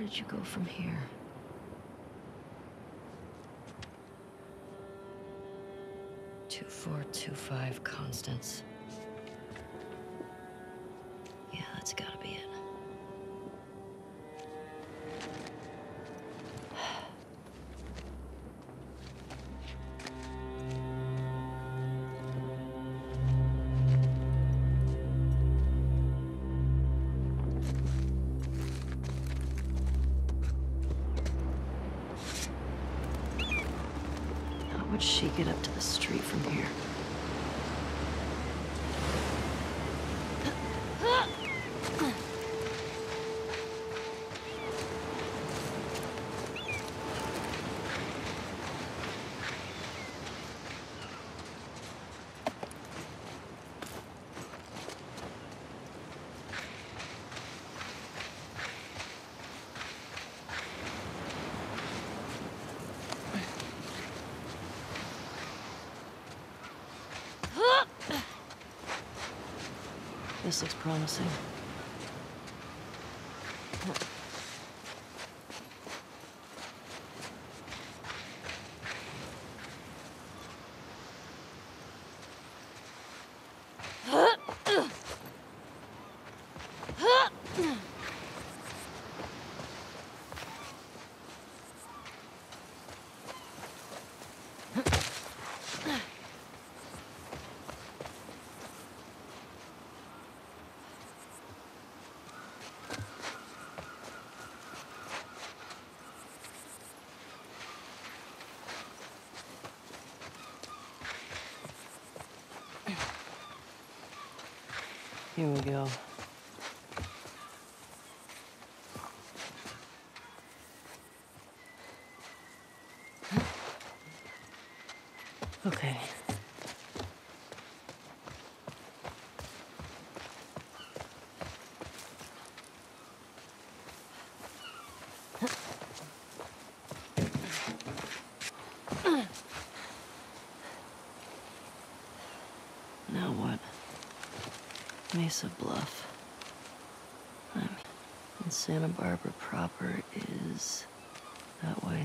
did you go from here? Two, 4, 2, 5 constants. Yeah, that's gotta be it. How would she get up to the street from here? This looks promising. Here we go. Okay. Now what? Mesa Bluff. And Santa Barbara proper is that way.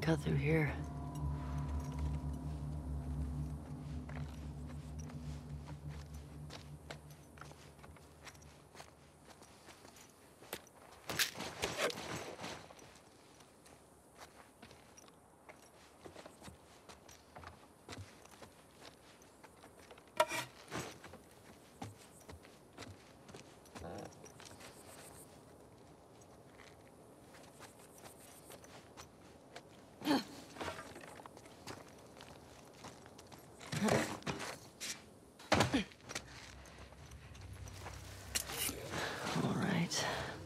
cut through here. All right.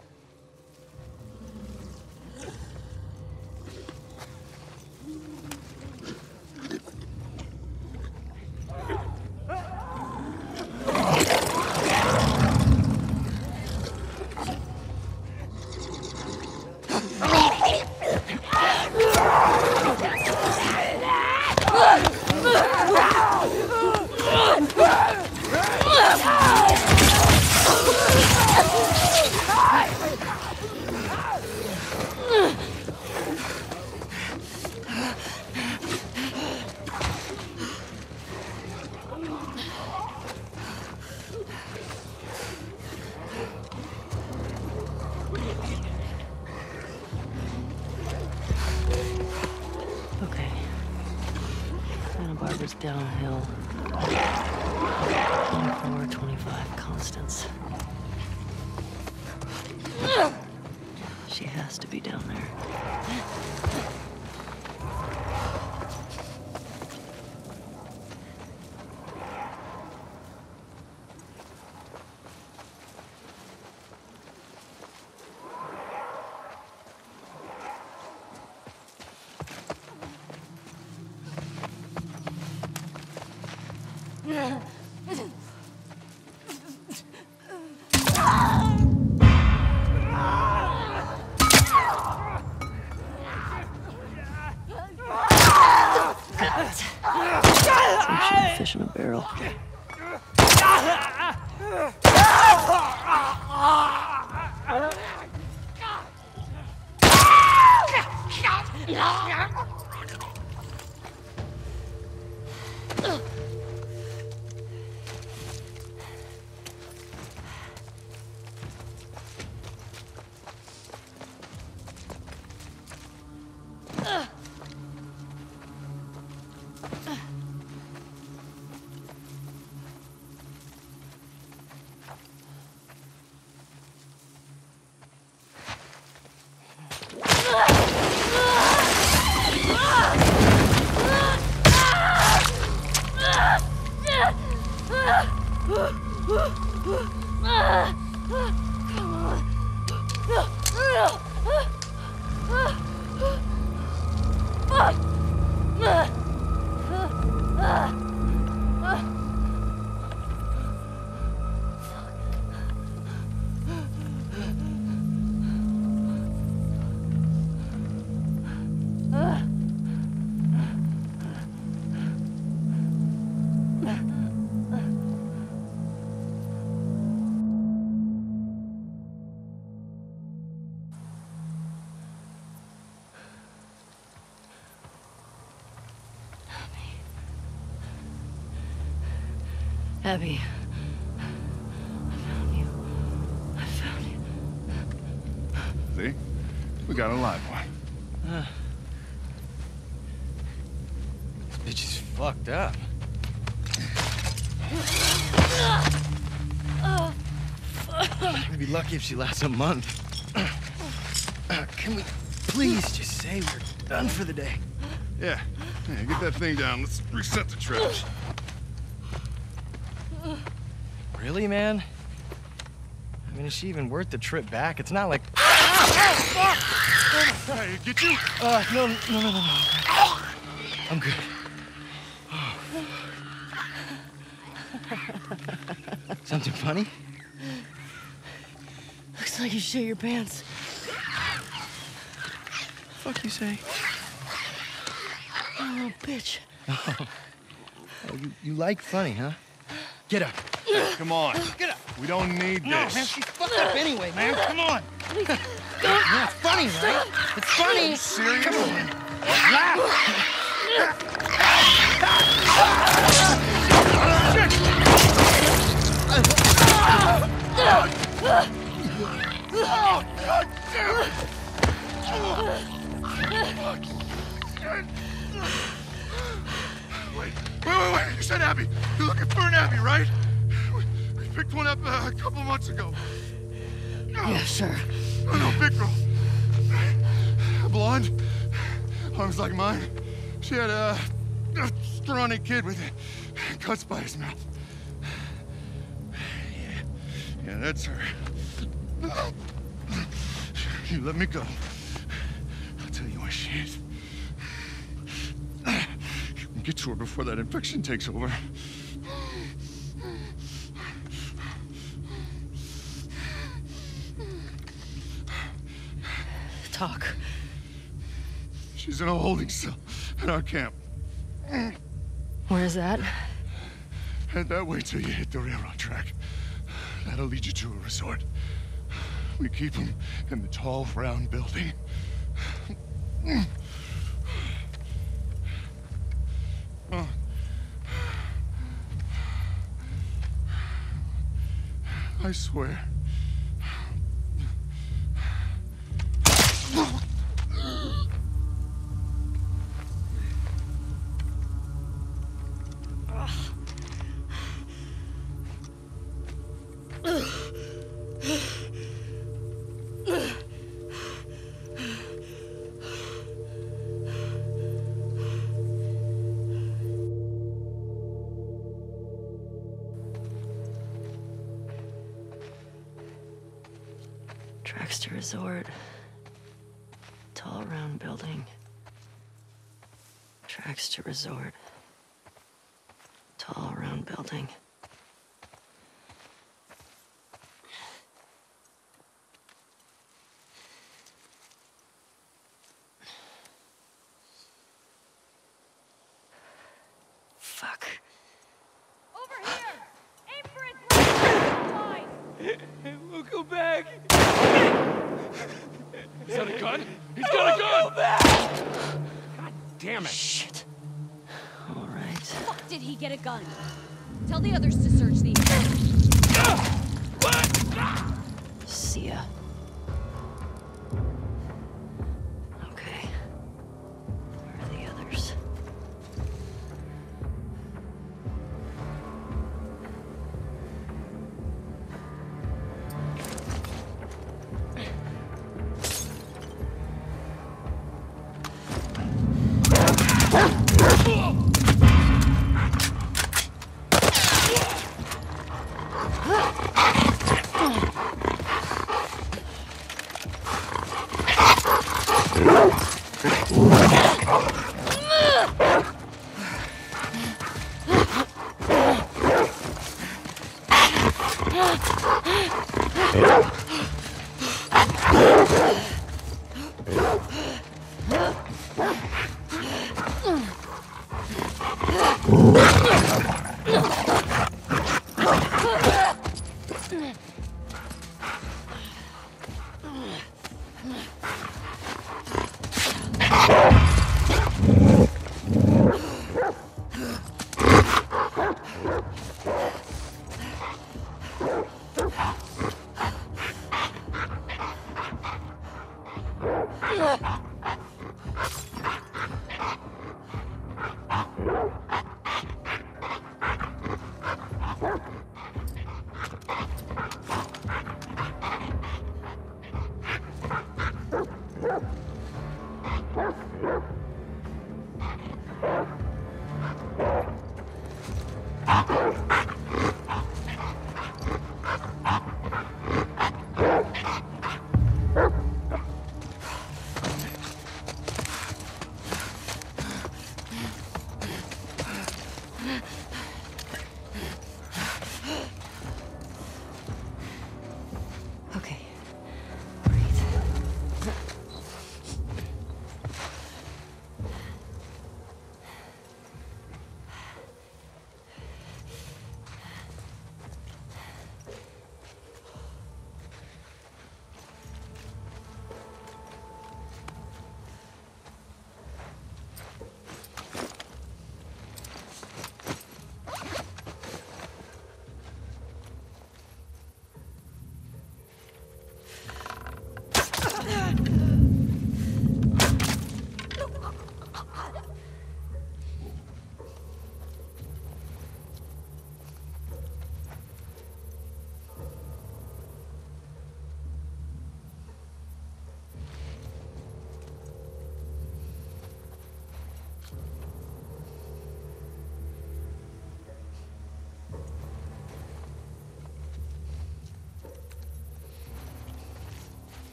Okay. Santa Barbara's downhill. 24, 25 constants. She has to be down there. Some fish in a barrel. Abby, I found you. I found you. See? We got a live one. This bitch is fucked up. We'd be lucky if she lasts a month. Can we please just say we're done for the day? Yeah, get that thing down. Let's reset the traps. Really, man? I mean, is she even worth the trip back? It's not like... Hey, get you? No. I'm good. Something funny? Looks like you shit your pants. Fuck you say? Oh, bitch. Oh, you like funny, huh? Get up. Come on. Get up. We don't need No, this. man, she's fucked up anyway, man. Come on. Yeah, it's funny, right? It's funny. Serious? Come on. Oh, God damn it! Wait. You said Abby. You're looking for an Abby, right? We picked one up a couple months ago. Yeah, sure. No, big girl. Blonde. Arms like mine. She had a scrawny kid with cuts by his mouth. Yeah, that's her. You let me go. I'll tell you where she is. You can get to her before that infection takes over. Talk. She's in a holding cell at our camp. Where's that? Head that way till you hit the railroad track. That'll lead you to a resort. We keep them in the tall, round building. I swear. Tracks to resort. Tall, round building. Tracks to resort. Tall, round building. Fuck. Over here! Aim for his line! We'll go back. Is that a gun? He's got a gun! Go back! God damn it. Shit. All right. Fuck did he get a gun? Tell the others to search the See ya. Okay. Where are the others?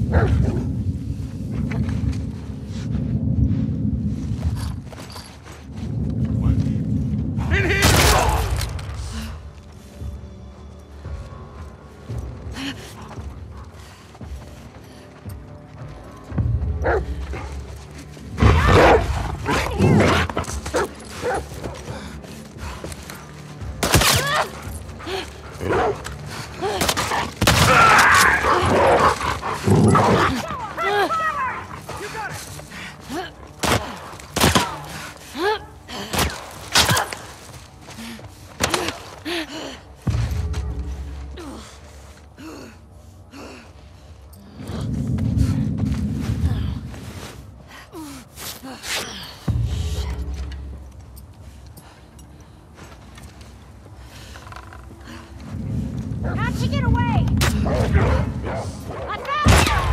In here! How'd she get away? I found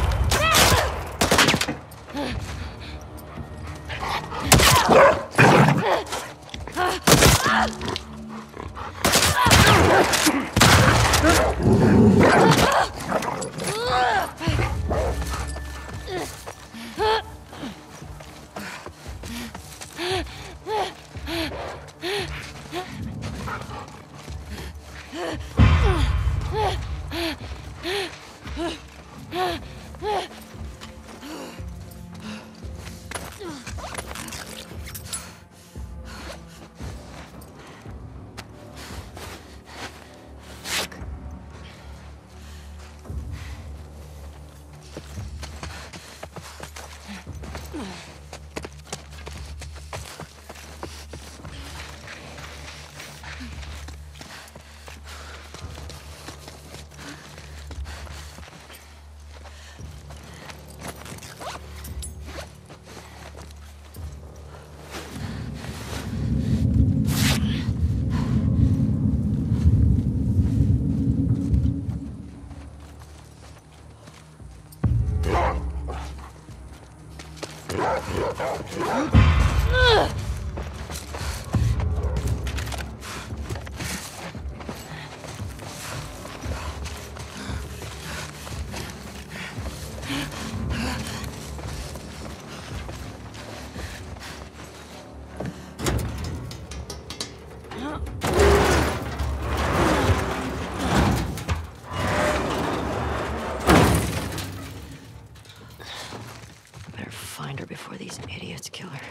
Better find her before these idiots kill her.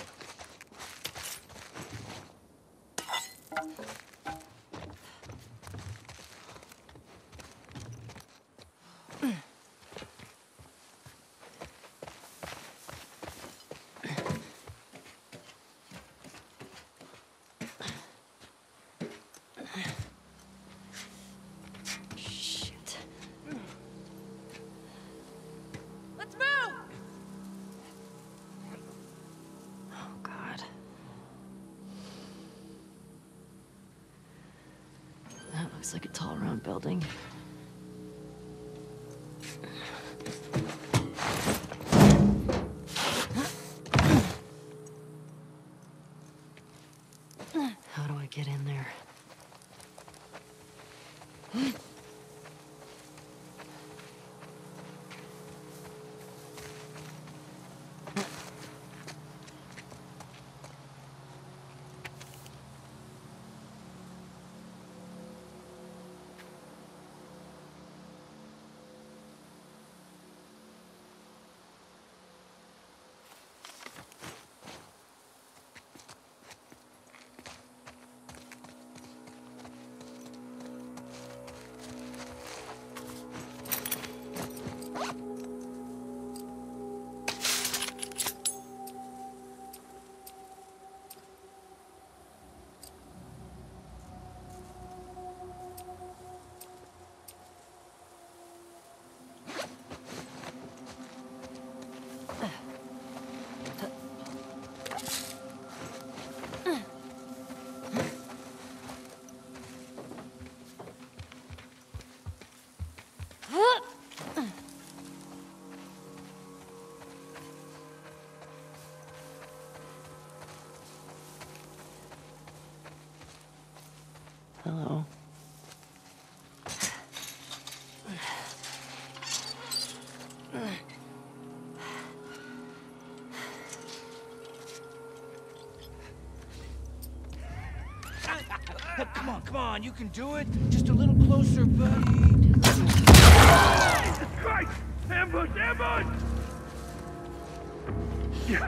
Shit. Let's move! Oh, God. That looks like a tall, round building. How do I get in there? Come on, you can do it. Just a little closer, buddy. Jesus Christ! Ambush! Ambush! Yeah.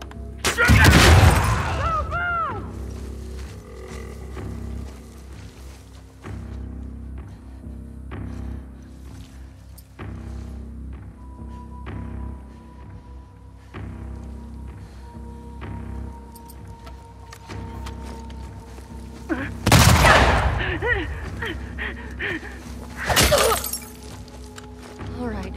All right.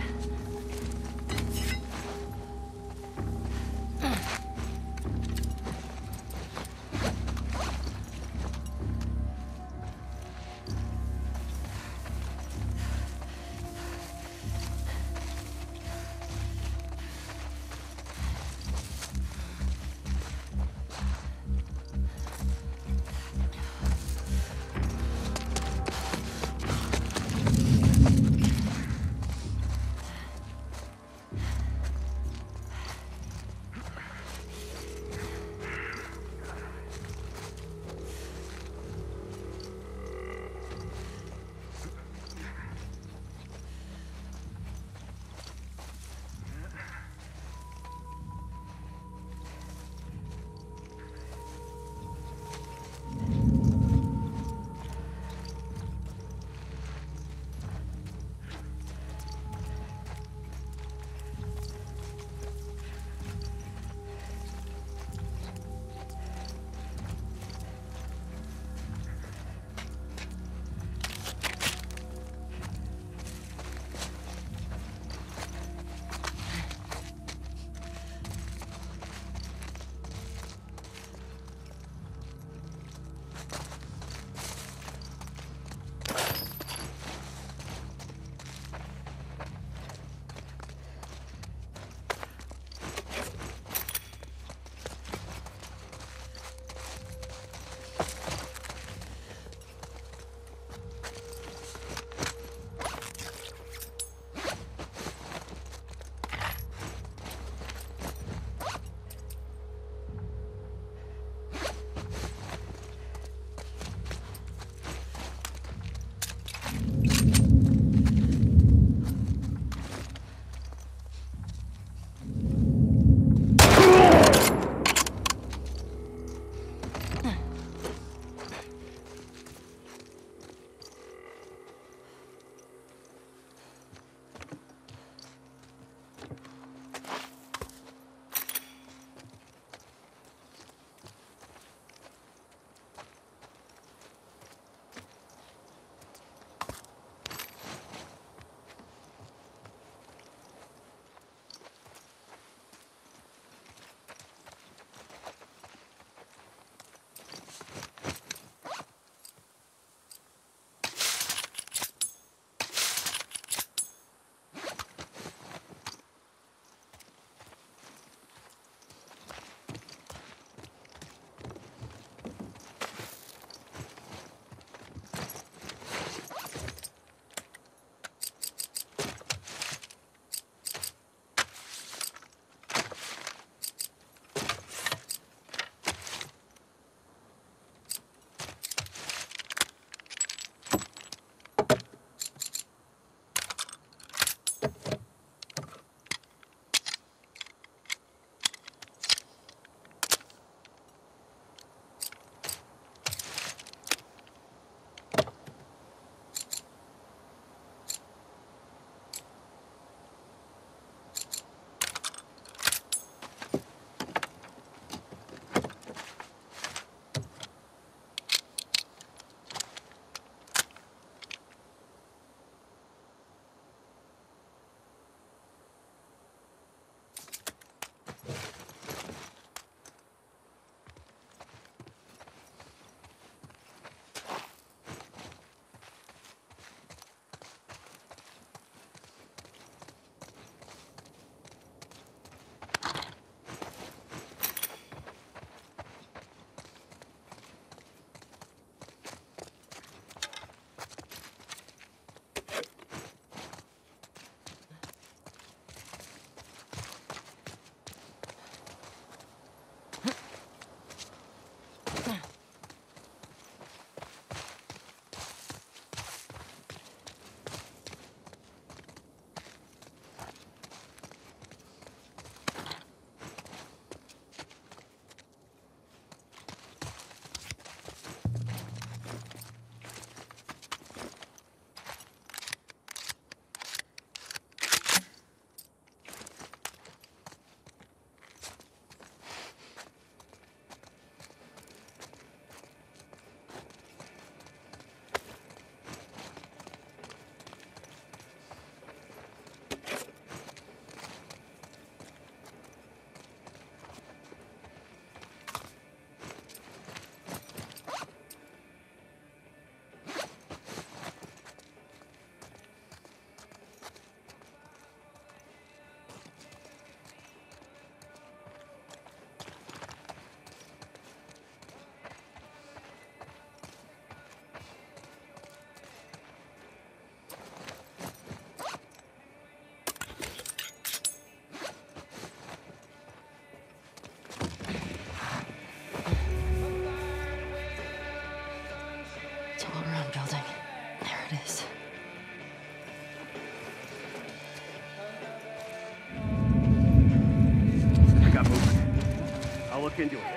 look into it.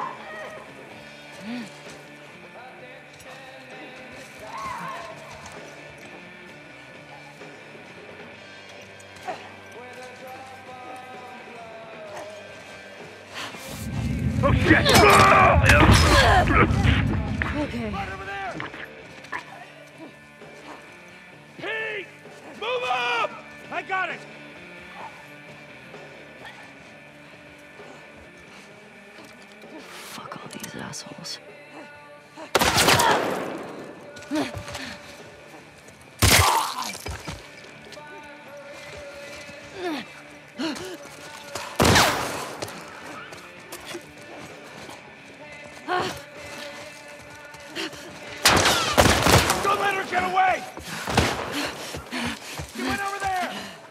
Oh shit! Okay. Right over there! Pete! Move up! I got it! Fuck all these assholes. Don't let her get away! She went over there!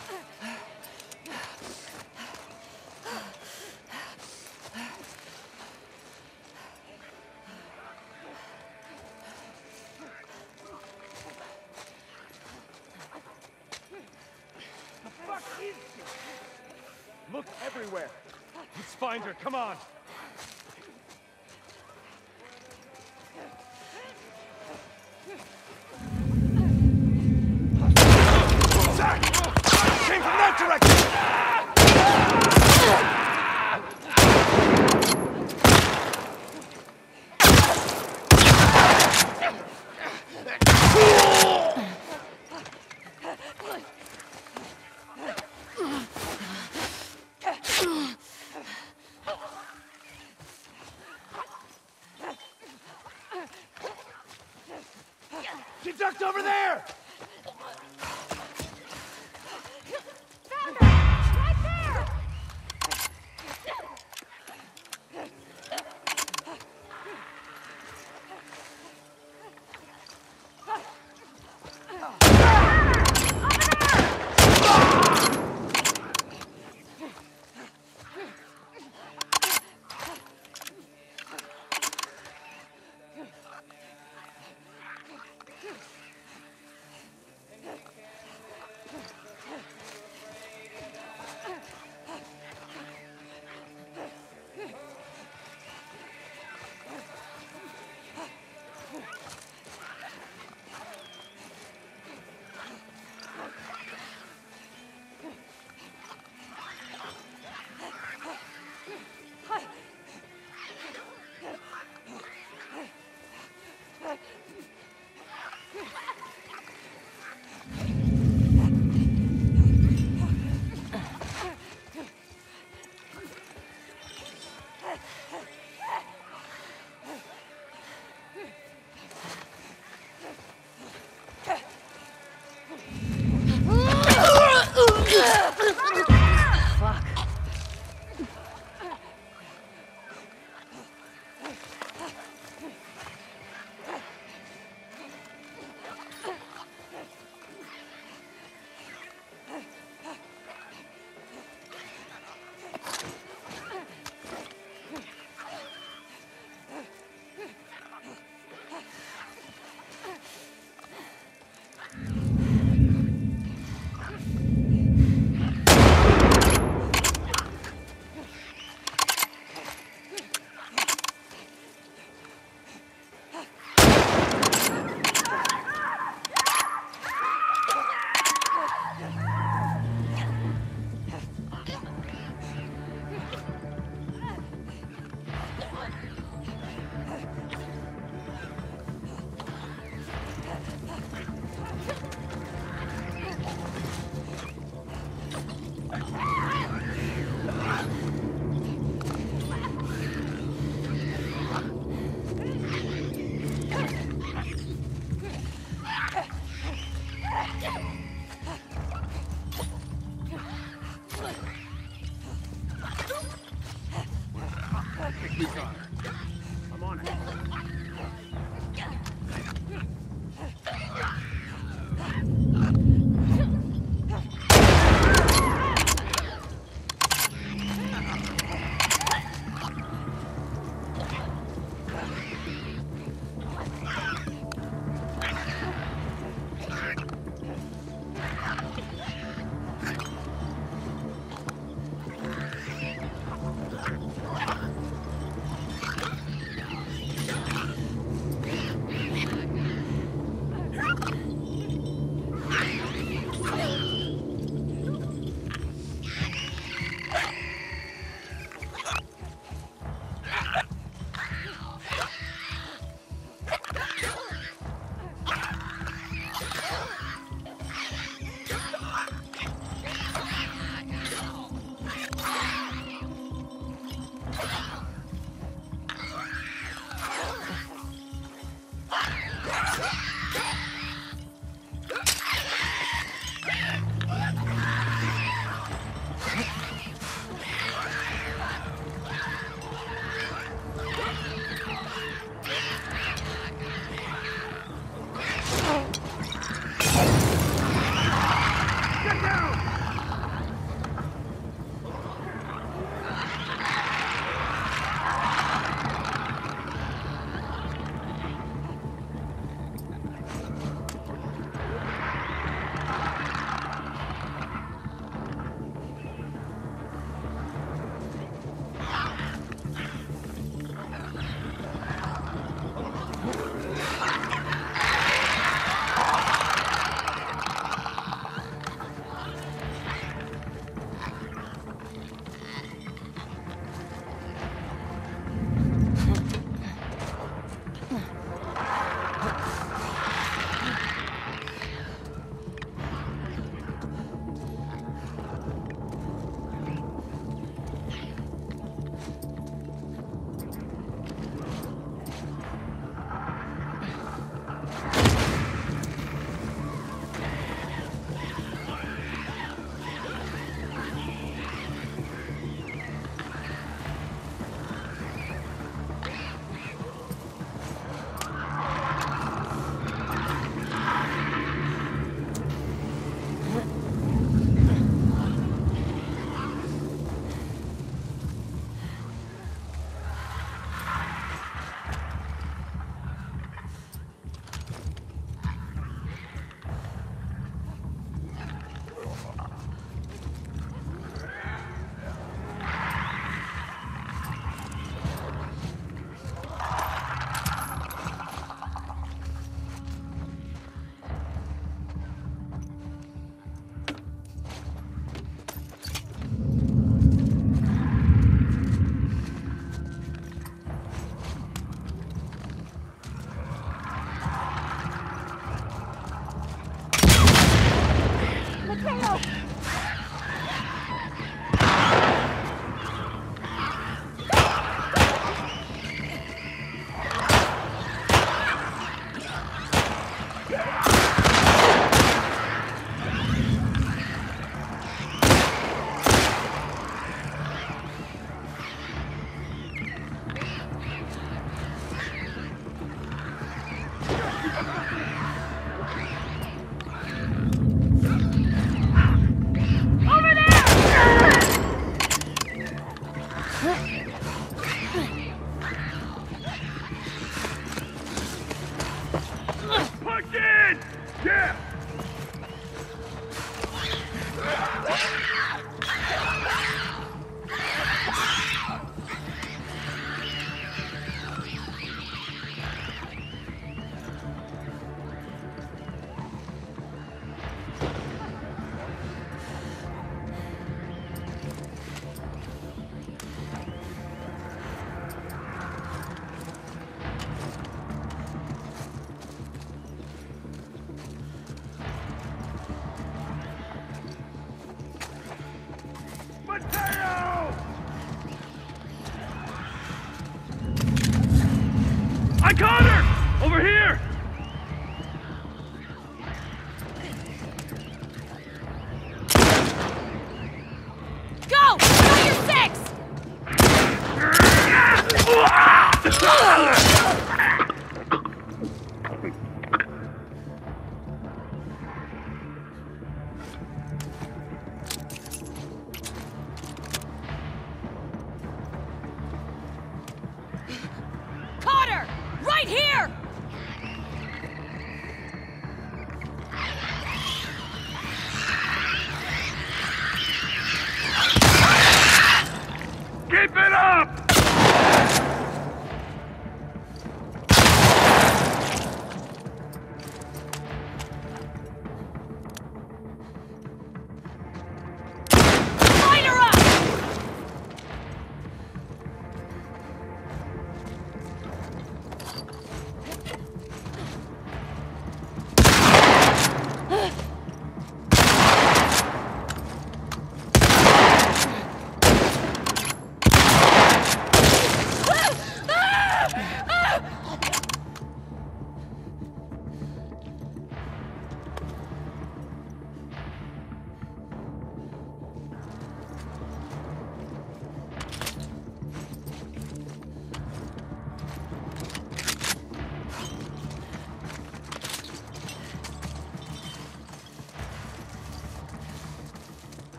The fuck is she? Look everywhere. Let's find her, come on. Zach! It came from that direction! She ducked over there! Found her! Right there!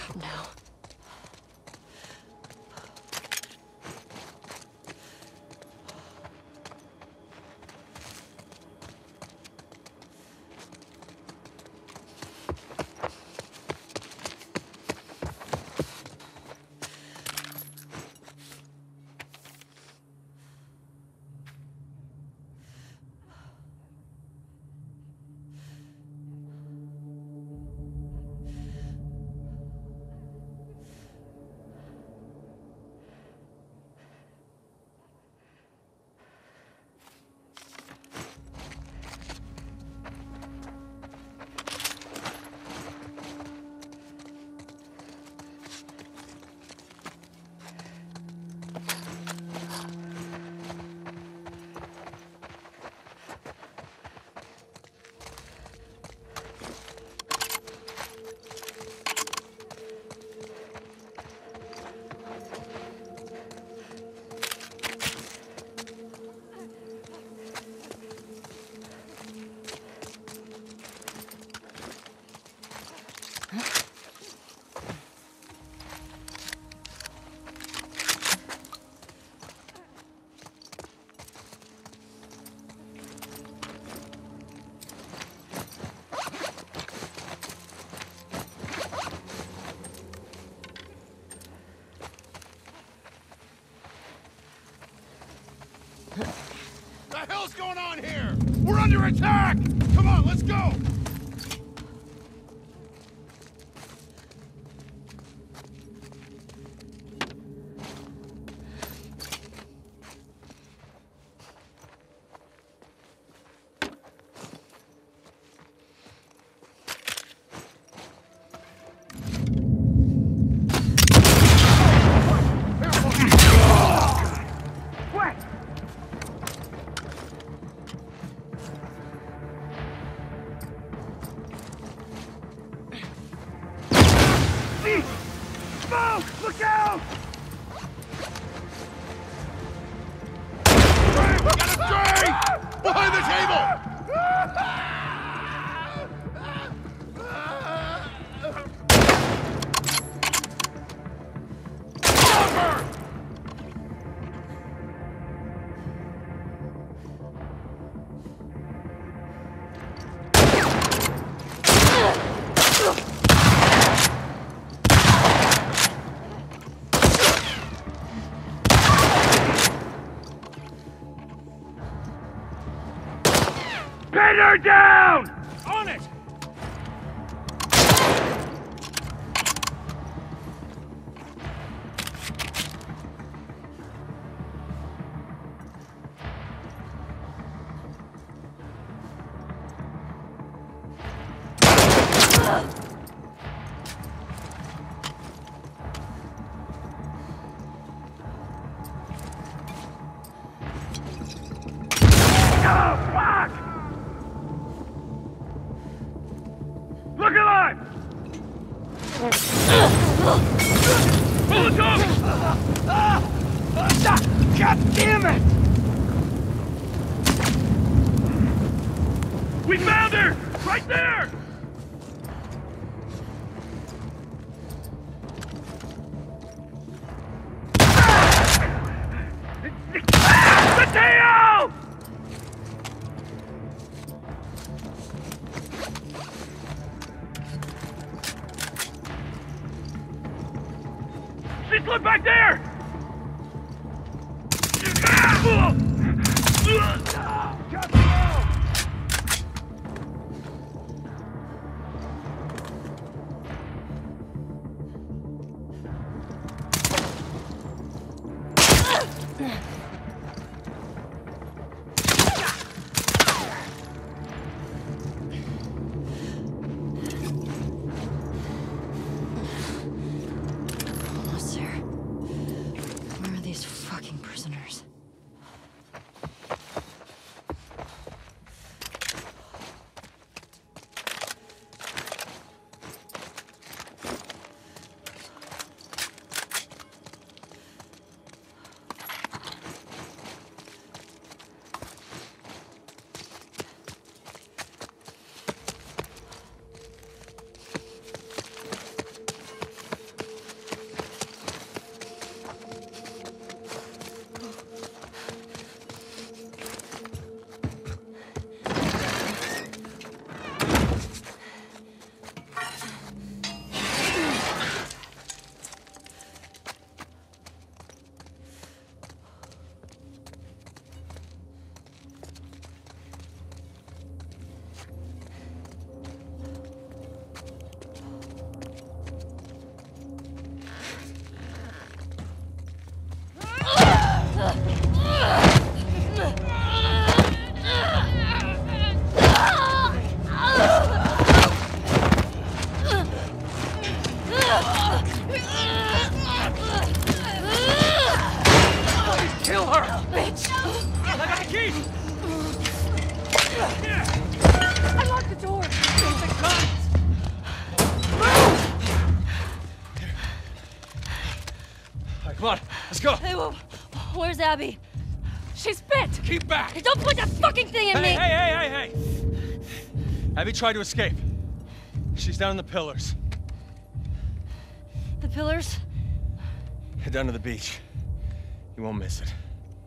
No. The hell's going on here? We're under attack! Come on, let's go! Look out! Got a string! Behind the table! Pin her down! On it! Oh, fuck! Look alive! Pull it up! God damn it! We found her! Right there! The tail! She's look back there! Almost there. Where are these fucking prisoners? Please kill her! Bitch! I got the key! I locked the door! The guns! All right, come on, let's go. Hey, where's Abby? She's bit! Keep back! Hey, don't put that fucking thing in me! Hey! Abby tried to escape. She's down in the pillars. The pillars? Head down to the beach. You won't miss it.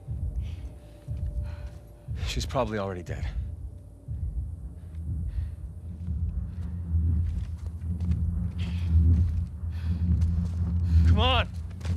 She's probably already dead. Come on!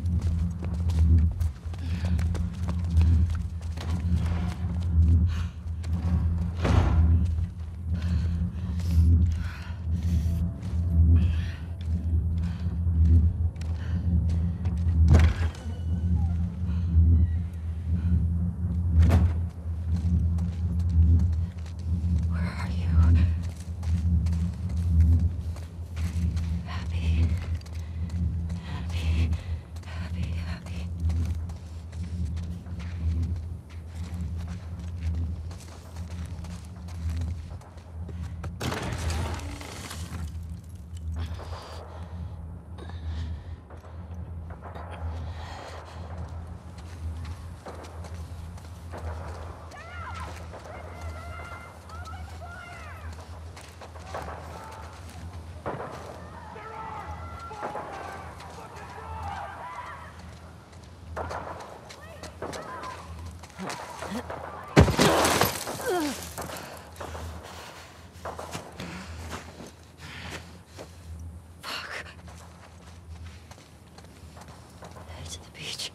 To the beach.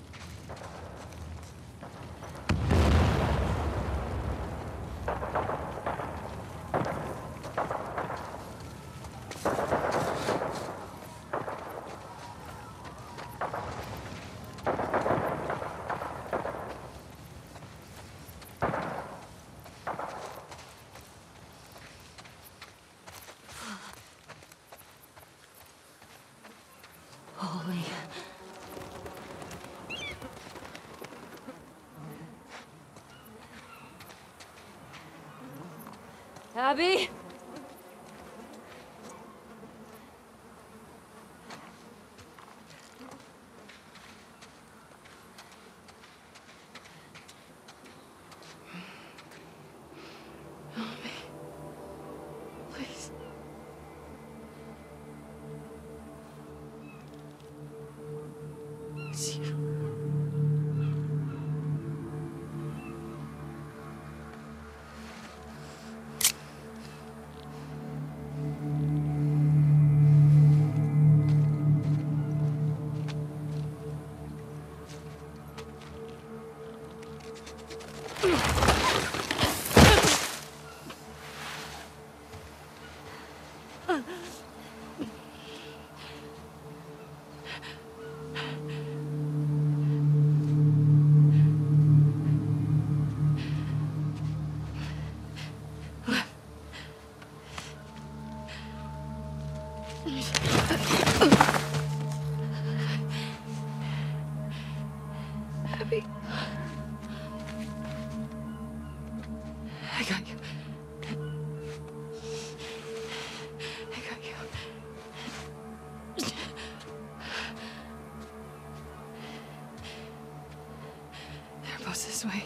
Holy. Abby? Help me. Please. It's you. Abby. I got you. I got you. They're both this way.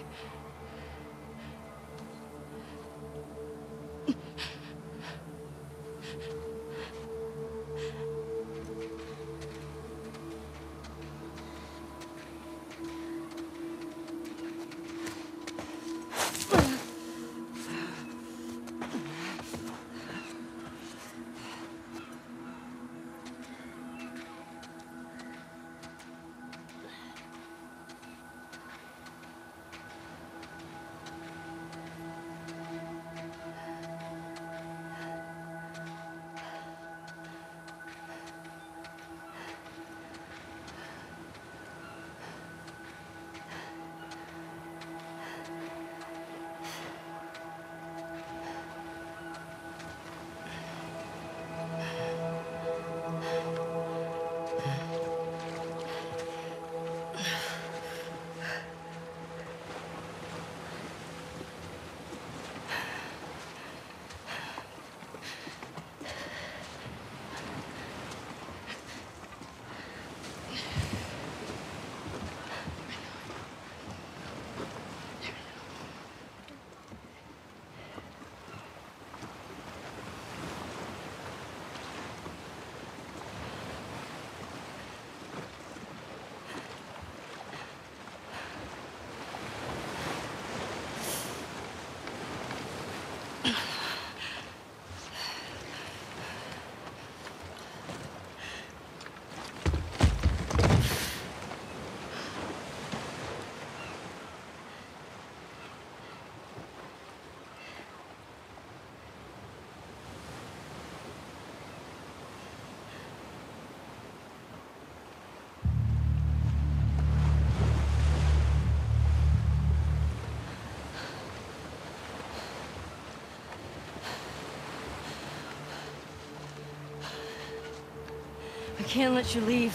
can't let you leave.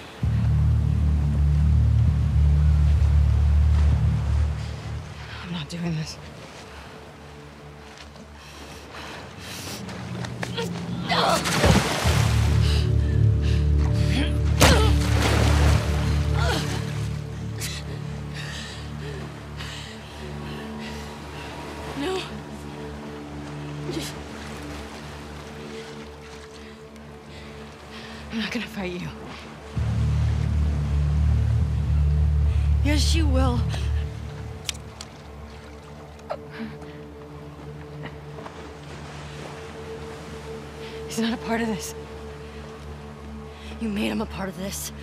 I'm not doing this. No. I'm not gonna fight you. Yes, you will. He's not a part of this. You made him a part of this.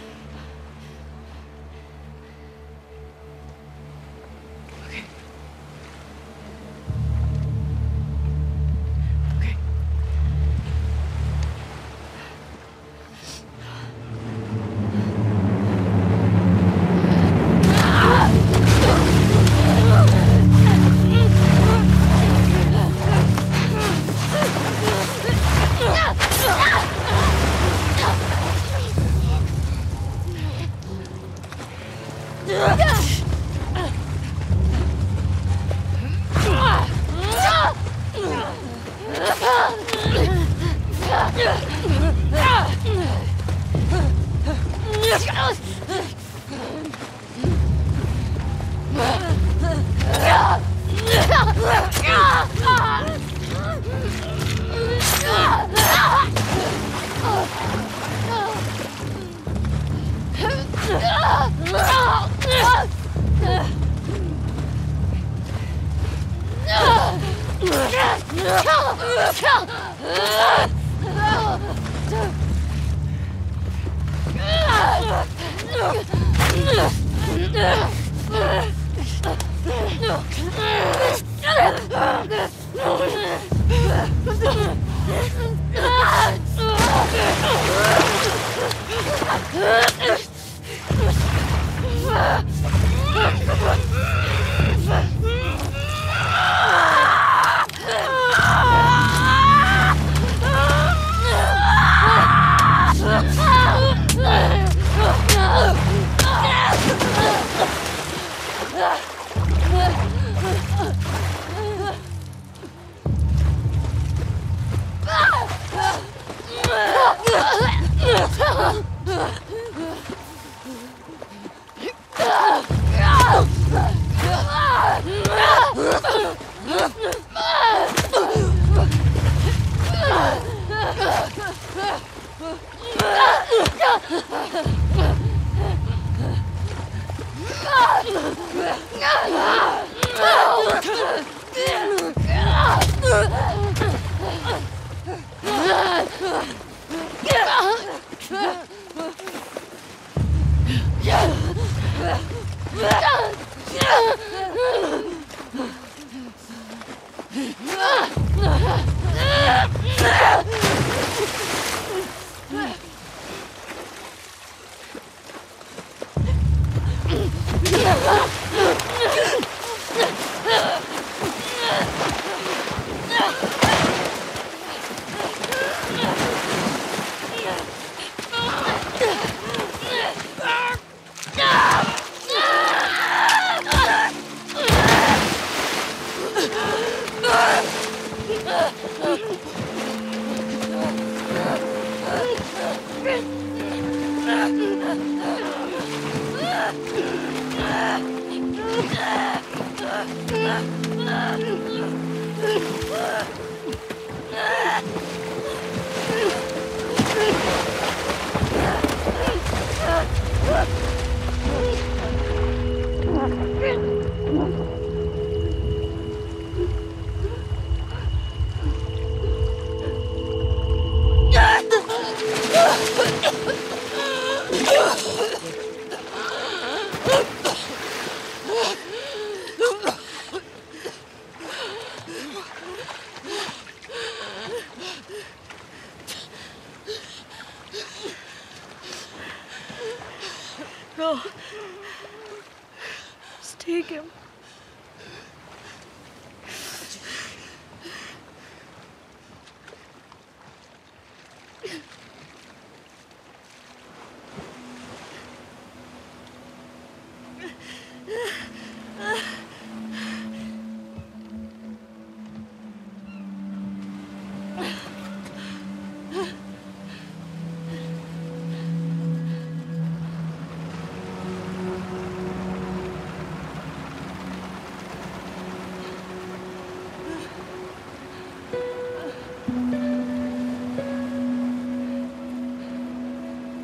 Okay. Okay. No. Just take him.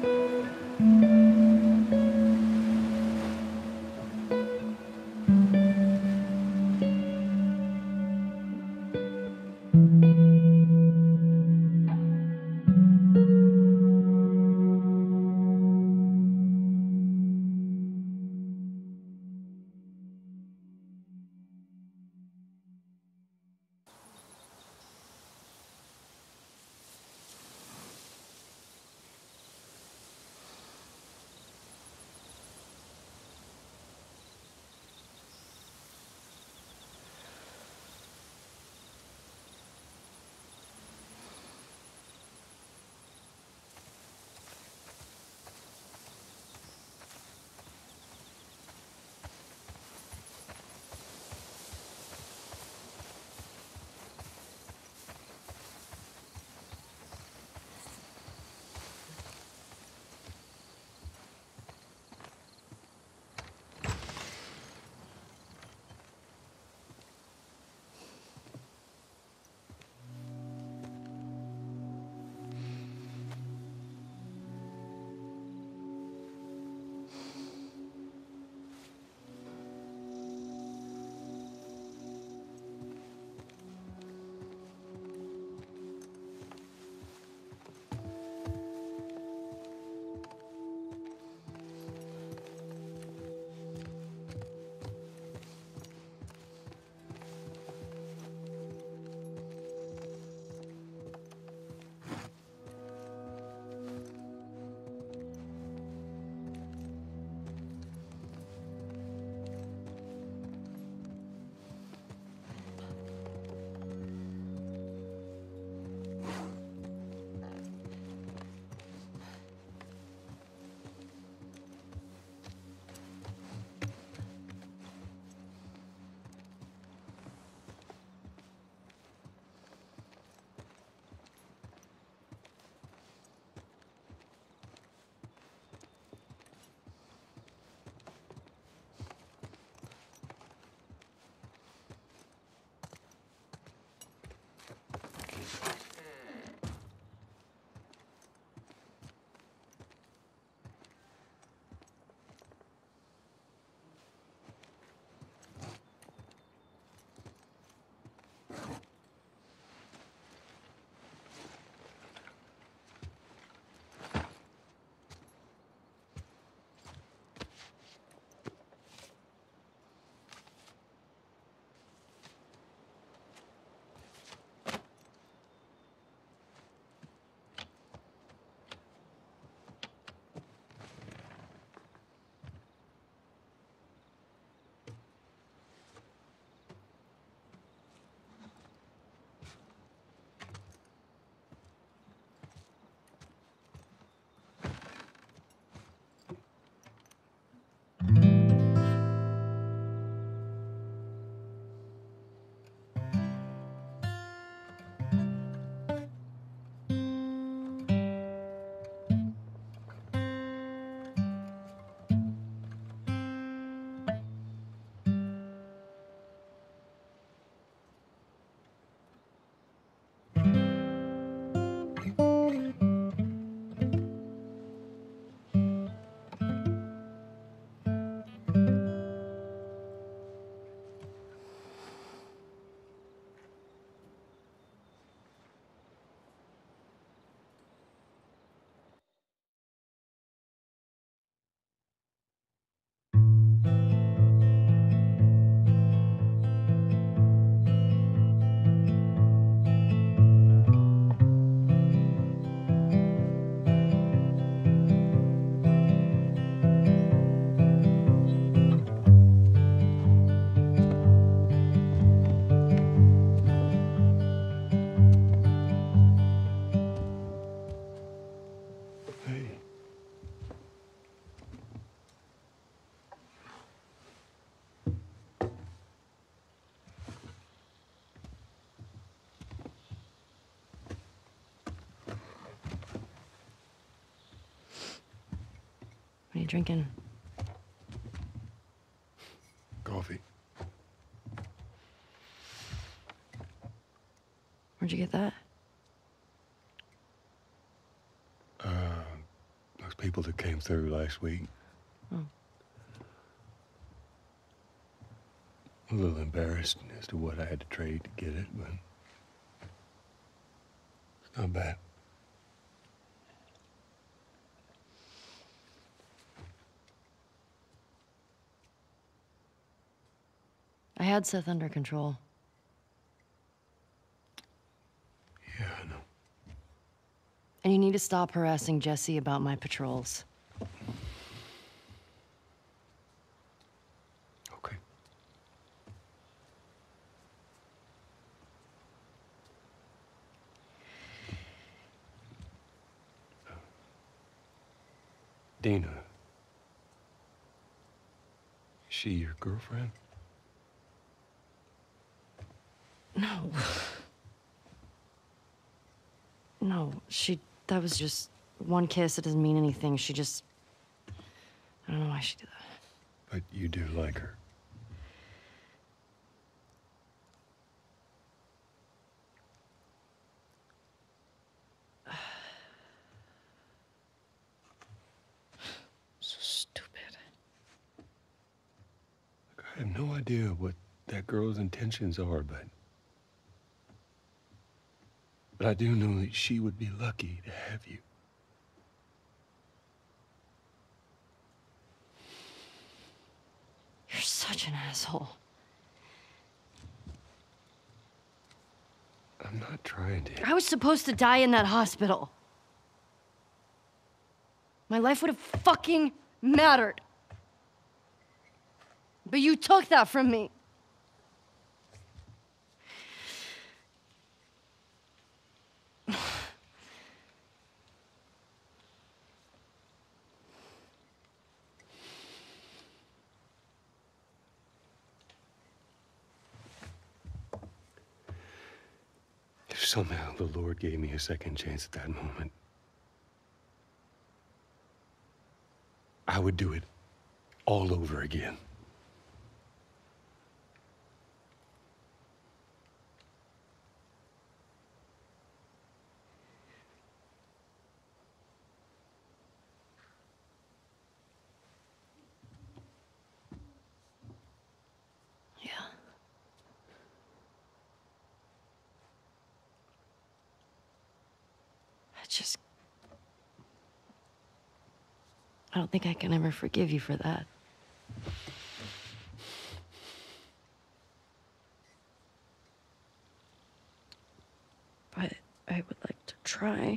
What are you drinking? Coffee. Where'd you get that? A those people that came through last week. Oh. A little embarrassed as to what I had to trade to get it, but it's not bad. I had Seth under control. Yeah, I know. And you need to stop harassing Jesse about my patrols. Okay. Dina. Is she your girlfriend? No. No, that was just one kiss. It doesn't mean anything. I don't know why she did that. But you do like her. So stupid. Look, I have no idea what that girl's intentions are, but I do know that she would be lucky to have you. You're such an asshole. I'm not trying to. I was supposed to die in that hospital. My life would have fucking mattered. But you took that from me. If somehow the Lord gave me a second chance at that moment, I would do it all over again. Yeah. I don't think I can ever forgive you for that. But I would like to try.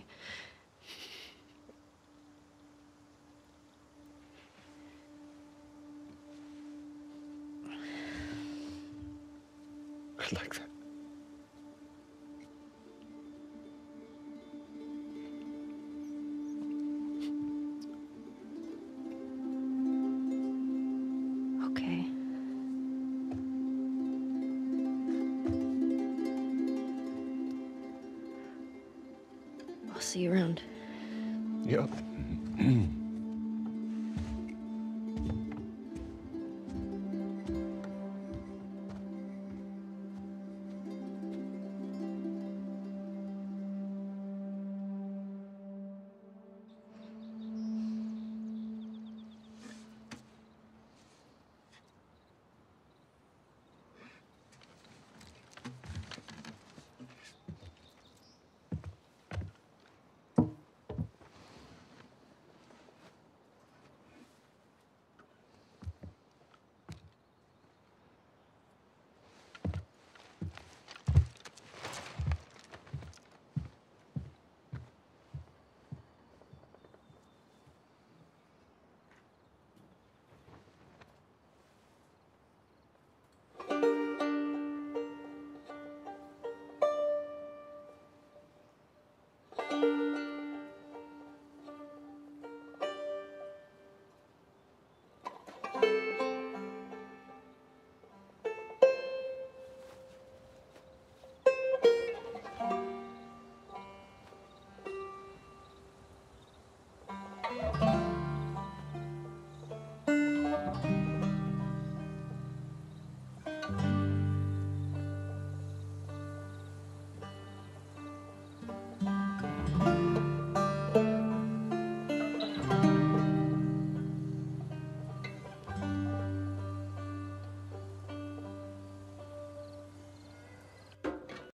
I'd like that. Okay. I'll see you around. Yep.